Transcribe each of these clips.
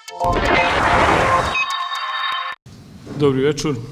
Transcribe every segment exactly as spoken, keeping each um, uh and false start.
Dobry večer. E,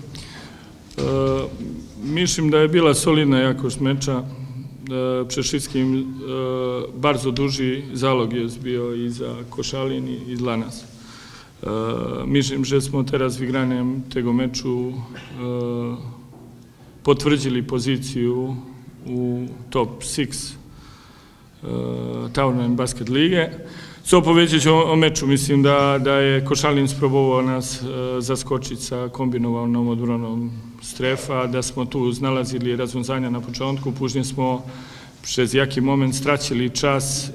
mislim da je bila solidna jakost meča. E, przede wszystkim e, bardzo duży zalog jest bio i za Koszalin i dla nas. E, mislim, że smo teraz wygraniem tego meczu e, potvrdzili pozyciju u top six e, Tournament Basket Lige. Co powiedzieć o, o meczu? Mislim da, da je Košalin sprobovao nas e, zaskočiti sa kombinovanom odbranom strefa, da smo tu znalazili razwiązania na początku, później smo przez jaki moment stracili czas,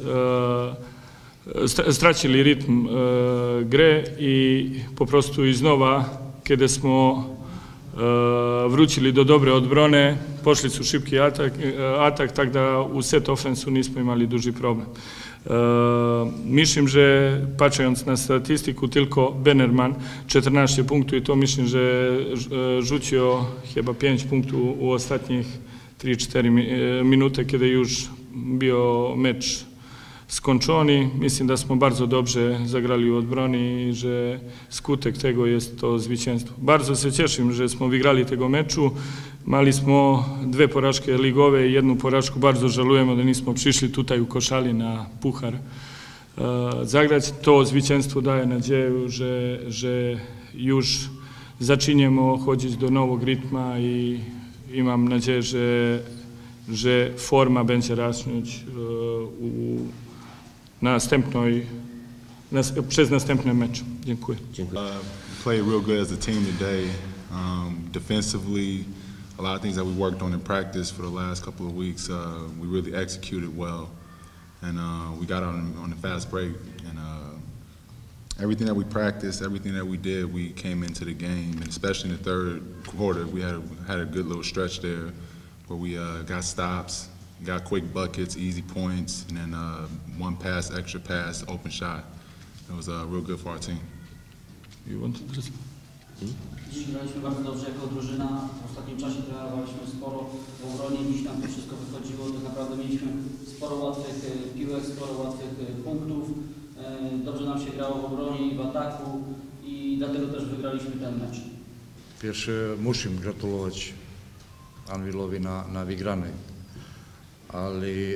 e, stracili rytm e, gry i po prostu iznova, kiedy smo e, wrócili do dobre odbrone, poszli su szybki atak, atak, tak da u set ofensu nismo imali duži problem. E, mislim, że patrząc na statystyku, tylko Benerman czternaście punktów i to myślę, że rzucił chyba pięć punktów u ostatnich trzy cztery minuty, kiedy już był mecz skończony. Myślę, że smo bardzo dobrze zagrali u odbroni i że skutek tego jest to zwycięstwo. Bardzo się cieszę, że smo wygrali tego meczu. Mali smo dve poražke ligove i jednu poražku. Bardzo żalujemy, da nismo przyszli tutaj u Košalin na puhar uh, zagrać. To zwycięstwo daje nadzieję, że, że już zaczniemy chodzić do nowego rytma i, i mam nadzieję, że, że forma będzie rosnąć uh, u następnej, nas, przez następny mecz. Dziękuję. Dziękuję. Uh, played real good as a team today. Um, defensively, a lot of things that we worked on in practice for the last couple of weeks, uh, we really executed well, and uh, we got on on the fast break, and uh, everything that we practiced, everything that we did, we came into the game, and especially in the third quarter, we had had a good little stretch there where we uh, got stops, got quick buckets, easy points, and then uh, one pass, extra pass, open shot. It was uh, real good for our team. You want to just... Dziś graliśmy bardzo dobrze jako drużyna, w ostatnim czasie trenowaliśmy sporo w obronie, dziś nam to wszystko wychodziło, tak naprawdę mieliśmy sporo łatwych piłek, sporo łatwych punktów, dobrze nam się grało w obronie i w ataku i dlatego też wygraliśmy ten mecz. Pierwsze muszę gratulować Anvilowi na, na wygranej, ale e,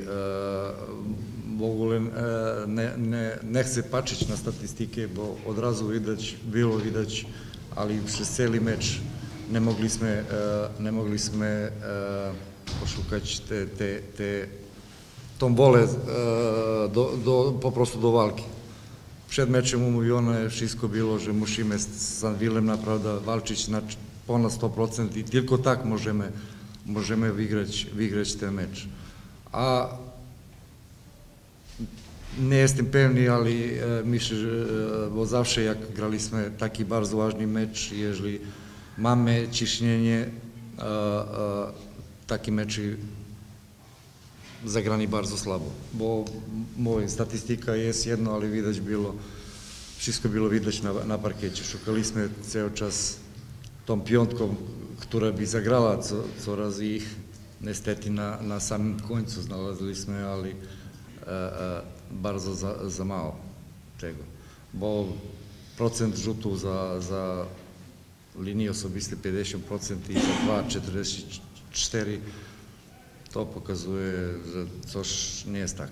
w ogóle e, nie, nie, nie chcę patrzeć na statystykę, bo od razu widać, było widać, ali przez cijeli mecz ne mogli sme, ne mogli sme pošukać te, te, te tom vole do, do, poprosto do walki. Przed meczem umówione wszystko było, że musimy z Anvilem naprawdę walczyć na ponad sto procent i tylko tak możemy, możemy wygrać, wygrać ten mecz. A nie jestem pewny, ale e, myślę, że e, bo zawsze jak graliśmy taki bardzo ważny mecz, jeżeli mamy ciśnienie, e, e, taki mecz zagrani bardzo słabo, bo moja statystyka jest jedno, ale widać było, wszystko było widać na, na parkiecie. Szukaliśmy cały czas tą piątką, która by zagrała co, coraz ich, niestety na, na samym końcu znaleźliśmy, ale e, e, bardzo za, za mało tego, bo procent rzutów za, za linii osobiste pięćdziesiąt procent i za dwa czterdzieści cztery to pokazuje, że coś nie jest tak.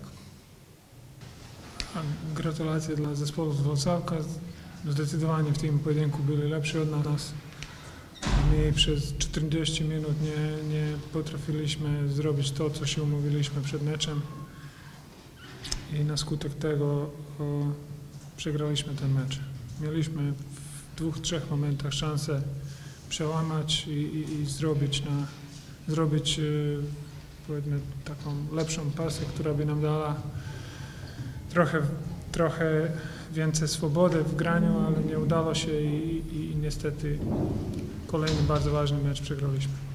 Gratulacje dla zespołu z Włocławka. Zdecydowanie w tym pojedynku byli lepsi od nas. My przez czterdzieści minut nie, nie potrafiliśmy zrobić to, co się umówiliśmy przed meczem. I na skutek tego o, przegraliśmy ten mecz. Mieliśmy w dwóch, trzech momentach szansę przełamać i, i, i zrobić, na, zrobić y, powiedzmy taką lepszą pasję, która by nam dała trochę, trochę więcej swobody w graniu, ale nie udało się i, i, i niestety kolejny bardzo ważny mecz przegraliśmy.